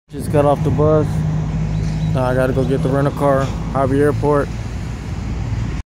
Just got off the bus. Now I gotta go get the rental car, Hobby Airport.